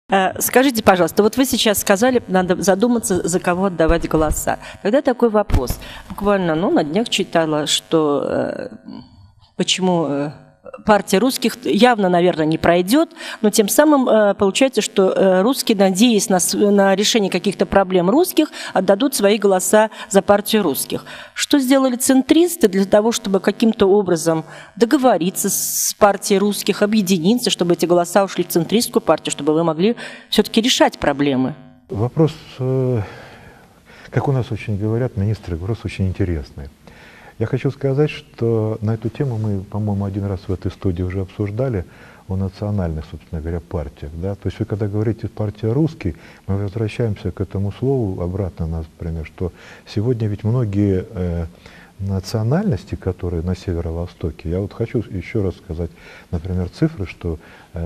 Скажите, пожалуйста, вот вы сейчас сказали, надо задуматься, за кого отдавать голоса. Тогда такой вопрос. Буквально, на днях читала, что почему партия русских явно, наверное, не пройдет, но тем самым получается, что русские, надеясь на решение каких-то проблем русских, отдадут свои голоса за партию русских. Что сделали центристы для того, чтобы каким-то образом договориться с партией русских, объединиться, чтобы эти голоса ушли в центристскую партию, чтобы вы могли все-таки решать проблемы? Вопрос, как у нас очень говорят министры, вопрос очень интересный. Я хочу сказать, что на эту тему мы, по-моему, один раз в этой студии уже обсуждали о национальных, собственно говоря, партиях. Да? То есть вы, когда говорите «партия русский», мы возвращаемся к этому слову обратно, например, что сегодня ведь многие национальности, которые на северо-востоке, я вот хочу еще раз сказать, например, цифры, что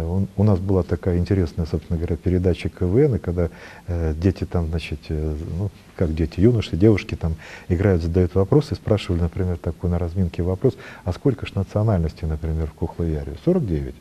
у нас была такая интересная, собственно говоря, передача КВН, и когда дети там, значит, как дети, юноши, девушки там играют, задают вопросы, спрашивали, например, такой на разминке вопрос, а сколько ж национальностей, например, в Кухлояре? 49.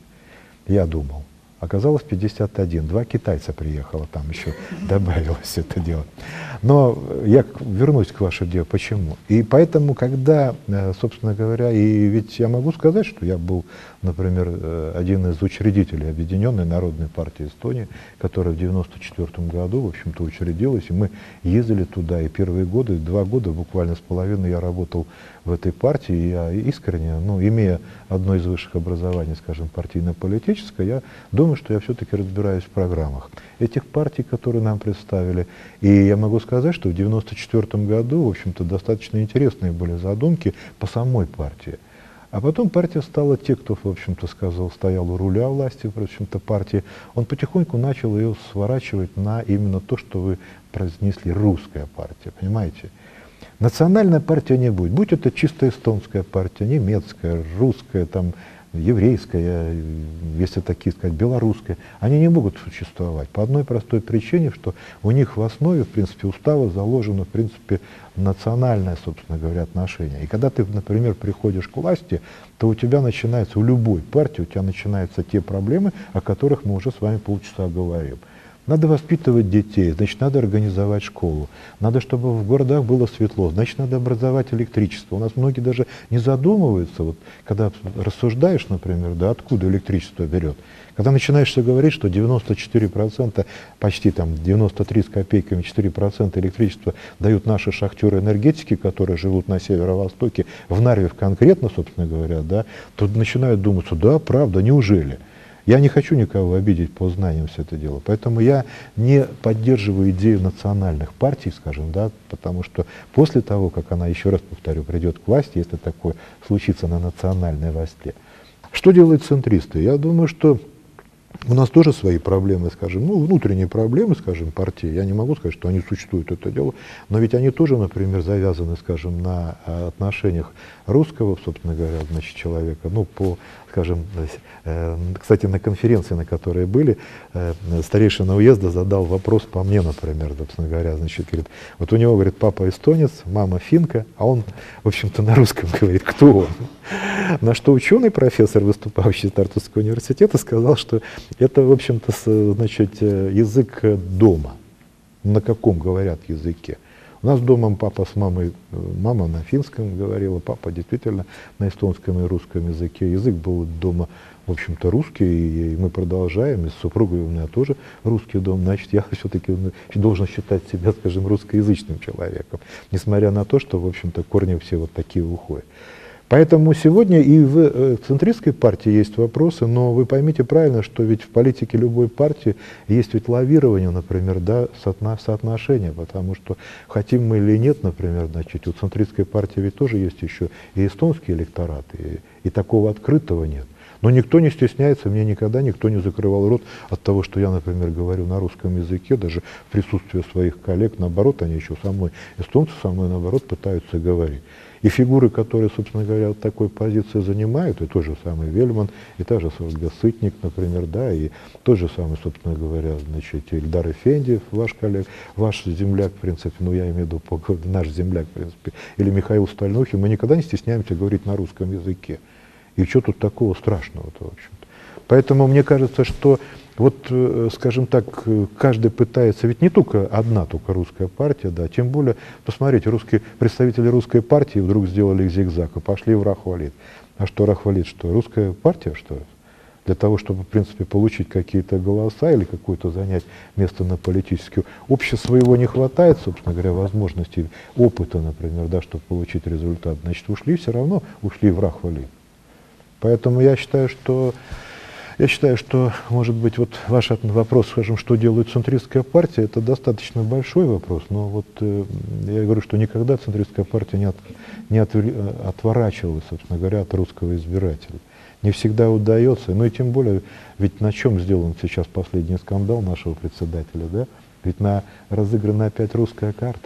Я думал. Оказалось 51. 2 китайца приехало, там еще добавилось это дело. Но я вернусь к вашей делу. Почему? И поэтому, когда, собственно говоря, и ведь я могу сказать, что я был, например, один из учредителей Объединенной народной партии Эстонии, которая в 1994 году, в общем-то, учредилась, и мы ездили туда, и первые годы, 2 года буквально с половиной я работал в этой партии, и я искренне, имея одно из высших образований, скажем, партийно-политическое, я думаю, что я все-таки разбираюсь в программах этих партий, которые нам представили. И я могу сказать, что в 1994 году, в общем-то, достаточно интересные были задумки по самой партии. А потом партия стала, те, кто, в общем-то, стоял у руля власти, в общем-то, партии, он потихоньку начал ее сворачивать на именно то, что вы произнесли, русская партия, понимаете? Национальная партия не будет. Будь это чисто эстонская партия, немецкая, русская, там, еврейская, если такие сказать, белорусская, они не могут существовать по одной простой причине, что у них в основе, в принципе, устава заложено, в принципе, национальное, собственно говоря, отношение. И когда ты, например, приходишь к власти, то у тебя начинается, у любой партии, у тебя начинаются те проблемы, о которых мы уже с вами полчаса говорим. Надо воспитывать детей, значит, надо организовать школу, надо, чтобы в городах было светло, значит, надо образовать электричество. У нас многие даже не задумываются, вот, когда рассуждаешь, например, да, откуда электричество берет. Когда начинаешь говорить, что 94%, почти там 93 с копейками, 4% электричества дают наши шахтеры энергетики, которые живут на северо-востоке, в Нарве конкретно, собственно говоря, да, то начинают думать, да, правда, неужели? Я не хочу никого обидеть по знаниям все это дело, поэтому я не поддерживаю идею национальных партий, скажем, да, потому что после того, как она, еще раз повторю, придет к власти, если такое случится на национальной власти, что делают центристы? Я думаю, что у нас тоже свои проблемы, скажем, внутренние проблемы, скажем, партии. Я не могу сказать, что они существуют, это дело, но ведь они тоже, например, завязаны, скажем, на отношениях русского, собственно говоря, значит, человека, по, скажем, кстати, на конференции, на которой были, старейшина уезда задал вопрос по мне, например, собственно говоря, значит, говорит, вот у него, говорит, папа эстонец, мама финка, а он, в общем-то, на русском говорит, кто он? На что ученый профессор, выступающий из Тартусского университета, сказал, что это, в общем-то, значит, язык дома. На каком говорят языке? У нас дома папа с мамой, мама на финском говорила, папа действительно на эстонском и русском языке. Язык был дома, в общем-то, русский, и мы продолжаем, и с супругой у меня тоже русский дом. Значит, я все-таки должен считать себя, скажем, русскоязычным человеком, несмотря на то, что, в общем-то, корни все вот такие уходят. Поэтому сегодня и в центристской партии есть вопросы, но вы поймите правильно, что ведь в политике любой партии есть ведь лавирование, например, да, соотношения, потому что хотим мы или нет, например, значит, у центристской партии ведь тоже есть еще и эстонский электорат, и такого открытого нет. Но никто не стесняется, мне никогда никто не закрывал рот от того, что я, например, говорю на русском языке, даже в присутствии своих коллег, наоборот, они еще со мной, эстонцы со мной, наоборот, пытаются говорить. И фигуры, которые, собственно говоря, вот такой позиции занимают, и тот же самый Вельман, и та же Сытник, например, да, и тот же самый, собственно говоря, значит, Ильдар Эфендиев, ваш коллег, ваш земляк, в принципе, я имею в виду наш земляк, в принципе, или Михаил Стальнухин, мы никогда не стесняемся говорить на русском языке. И что тут такого страшного-то, в общем-то? Поэтому мне кажется, что Вот, скажем так, каждый пытается, ведь не только одна только русская партия, да, тем более, посмотрите, представители русской партии вдруг сделали зигзаг и пошли в Рахвалит. А что Рахвалит, что русская партия, что для того, чтобы, в принципе, получить какие-то голоса или какое-то занять место на политическую. Общество своего не хватает, собственно говоря, возможностей, опыта, например, да, чтобы получить результат. Значит, все равно ушли в Рахвалит. Поэтому я считаю, что, может быть, вот ваш вопрос, скажем, что делает центристская партия, это достаточно большой вопрос, но вот я говорю, что никогда центристская партия не отворачивалась, собственно говоря, от русского избирателя. Не всегда удается, ну и тем более, ведь на чем сделан сейчас последний скандал нашего председателя, да? Ведь разыграна опять русская карта.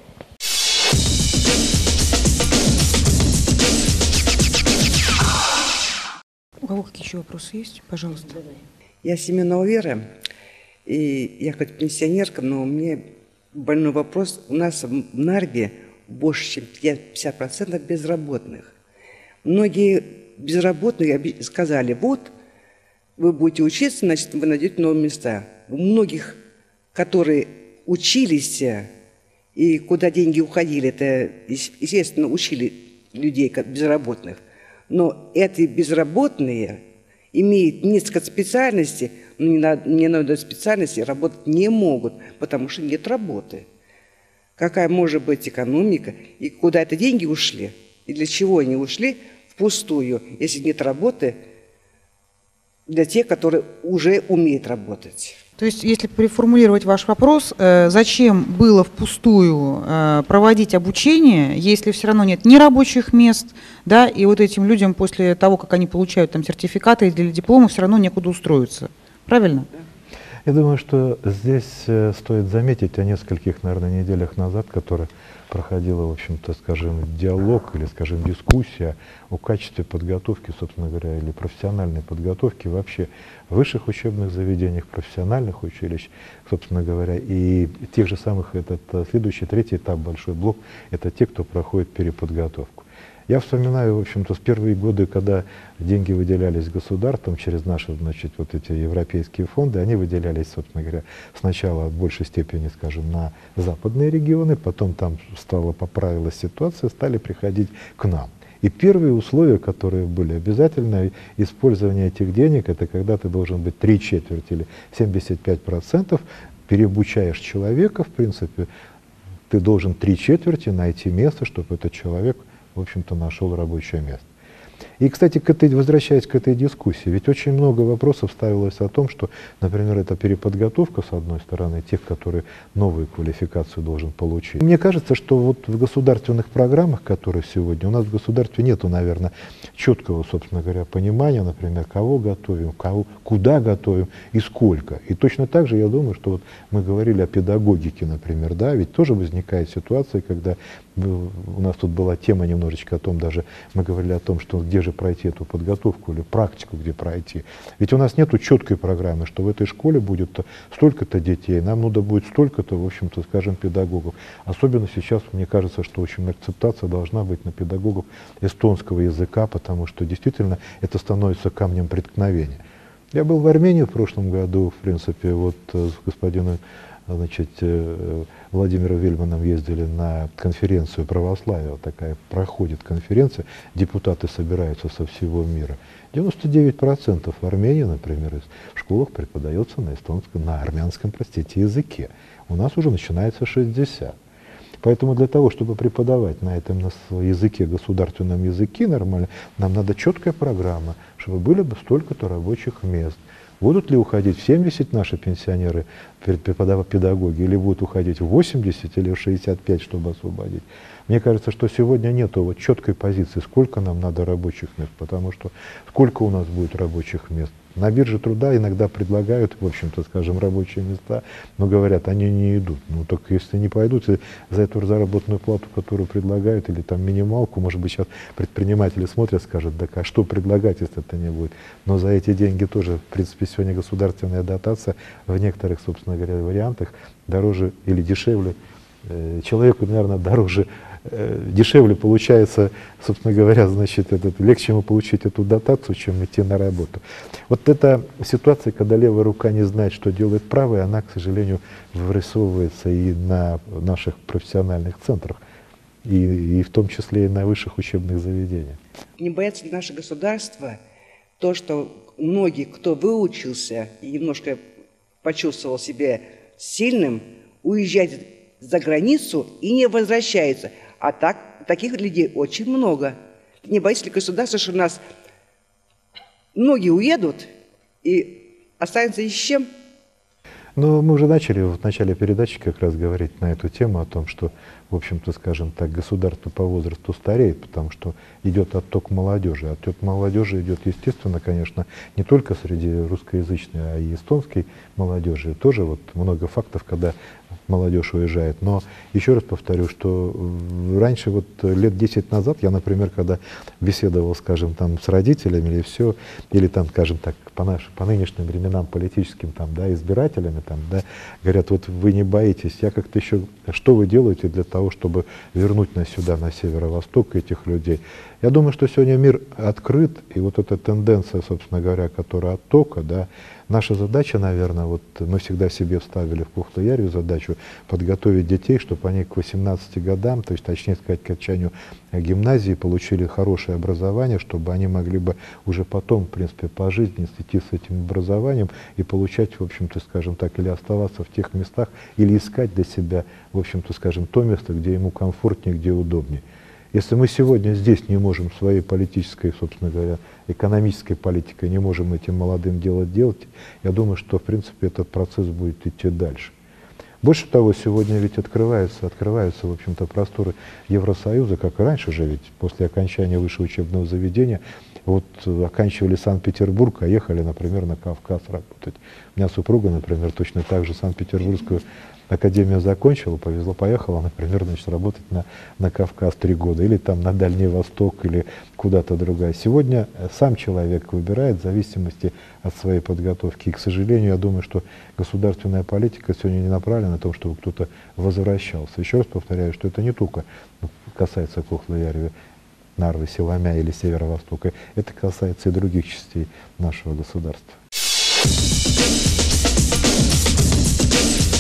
У кого какие еще вопросы есть? Пожалуйста. Я Семенова Вера, и я хоть пенсионерка, но у меня больной вопрос. У нас в Нарве больше, чем 50% безработных. Многие безработные сказали, вот, вы будете учиться, значит, вы найдете новые места. У многих, которые учились и куда деньги уходили, это, естественно, учили людей безработных. Но эти безработные имеют несколько специальностей, но не на одной специальности работать не могут, потому что нет работы. Какая может быть экономика, и куда это деньги ушли, и для чего они ушли впустую, если нет работы для тех, которые уже умеют работать. То есть, если переформулировать ваш вопрос, зачем было впустую проводить обучение, если все равно нет ни рабочих мест, да, и вот этим людям после того, как они получают там сертификаты или дипломы, все равно некуда устроиться. Правильно? Я думаю, что здесь стоит заметить о нескольких, наверное, неделях назад, которая проходила, в общем-то, скажем, диалог или, скажем, дискуссия о качестве подготовки, собственно говоря, или профессиональной подготовки вообще в высших учебных заведениях, профессиональных училищ, собственно говоря, и тех же самых, следующий, третий этап, большой блок, это те, кто проходит переподготовку. Я вспоминаю, в общем-то, с первые годы, когда деньги выделялись государством через наши, значит, вот эти европейские фонды, они выделялись, собственно говоря, сначала в большей степени, скажем, на западные регионы, потом там поправилась ситуация, стали приходить к нам. И первые условия, которые были обязательно, использование этих денег, это когда ты должен быть 3/4 или 75%, переобучаешь человека, в принципе, ты должен 3/4 найти место, чтобы этот человек, в общем-то, нашел рабочее место. И, кстати, возвращаясь к этой дискуссии, ведь очень много вопросов ставилось о том, что, например, это переподготовка, с одной стороны, тех, которые новую квалификацию должен получить. Мне кажется, что вот в государственных программах, которые сегодня, у нас в государстве нету, наверное, четкого, собственно говоря, понимания, например, кого готовим, куда готовим и сколько. И точно так же, я думаю, что вот мы говорили о педагогике, например, да, ведь тоже возникает ситуация, когда у нас тут была тема немножечко о том, даже мы говорили о том, что где же пройти эту подготовку или практику, где пройти. Ведь у нас нет четкой программы, что в этой школе будет столько-то детей, нам надо будет столько-то, в общем-то, скажем, педагогов. Особенно сейчас, мне кажется, что очень акцептация должна быть на педагогов эстонского языка, потому что действительно это становится камнем преткновения. Я был в Армении в прошлом году, в принципе, вот с господином, значит, Владимиром Вельманом ездили на конференцию православия, вот такая проходит конференция, депутаты собираются со всего мира. 99% в Армении, например, в школах преподается на эстонском, на армянском, простите, языке. У нас уже начинается 60%. Поэтому для того, чтобы преподавать на этом языке, государственном языке нормально, нам надо четкая программа, чтобы были бы столько-то рабочих мест. Будут ли уходить в 70 наши пенсионеры, педагоги, или будут уходить в 80 или в 65, чтобы освободить? Мне кажется, что сегодня нет вот четкой позиции, сколько нам надо рабочих мест, потому что сколько у нас будет рабочих мест. На бирже труда иногда предлагают, в общем-то, скажем, рабочие места, но говорят, они не идут. Ну, так если не пойдут, за эту заработную плату, которую предлагают, или там минималку, может быть, сейчас предприниматели смотрят, скажут, да а что предлагать, если это не будет? Но за эти деньги тоже, в принципе, сегодня государственная дотация в некоторых, собственно говоря, вариантах дороже или дешевле. Человеку, наверное, дороже дешевле получается, собственно говоря, значит, легче ему получить эту дотацию, чем идти на работу. Вот эта ситуация, когда левая рука не знает, что делает правая, она, к сожалению, вырисовывается и на наших профессиональных центрах, и в том числе и на высших учебных заведениях. Не боятся ли наше государство то, что многие, кто выучился и немножко почувствовал себя сильным, уезжает за границу и не возвращается. А таких людей очень много. Не боится ли государство, что у нас многие уедут и останутся ни с чем? Но мы уже начали в начале передачи как раз говорить на эту тему, о том, что, в общем-то, скажем так, государство по возрасту стареет, потому что идет отток молодежи. Отток молодежи идет, естественно, конечно, не только среди русскоязычной, а и эстонской молодежи. Тоже вот много фактов, когда молодежь уезжает. Но еще раз повторю, что раньше, вот лет 10 назад, я, например, когда беседовал, скажем, там с родителями или все, или там, скажем так, по нынешним временам политическим, там, да, избирателями, там, да, говорят, вот вы не боитесь, я как-то еще, что вы делаете для того, чтобы вернуть нас сюда, на северо-восток, этих людей? Я думаю, что сегодня мир открыт, и вот эта тенденция, собственно говоря, которая оттока, да, наша задача, наверное, вот мы всегда себе вставили в Кохлоярию задачу подготовить детей, чтобы они к 18 годам, то есть, точнее сказать, к окончанию гимназии, получили хорошее образование, чтобы они могли бы уже потом, в принципе, по жизни идти с этим образованием и получать, в общем-то, скажем так, или оставаться в тех местах, или искать для себя, в общем-то, скажем, то место, где ему комфортнее, где удобнее. Если мы сегодня здесь не можем своей политической, собственно говоря, экономической политикой, не можем этим молодым делать, я думаю, что, в принципе, этот процесс будет идти дальше. Больше того, сегодня ведь открываются, в общем-то, просторы Евросоюза, как и раньше же, ведь после окончания высшего учебного заведения, вот оканчивали Санкт-Петербург, а ехали, например, на Кавказ работать. У меня супруга, например, точно так же Санкт-Петербургскую академию закончила, повезло, поехала, например, значит, работать на Кавказ 3 года, или там на Дальний Восток, или куда-то другая. Сегодня сам человек выбирает в зависимости от своей подготовки. И, к сожалению, я думаю, что государственная политика сегодня не направлена на то, чтобы кто-то возвращался. Еще раз повторяю, что это не только касается Кохлоярья, Нарвы, Силомя или Северо-Востока, это касается и других частей нашего государства.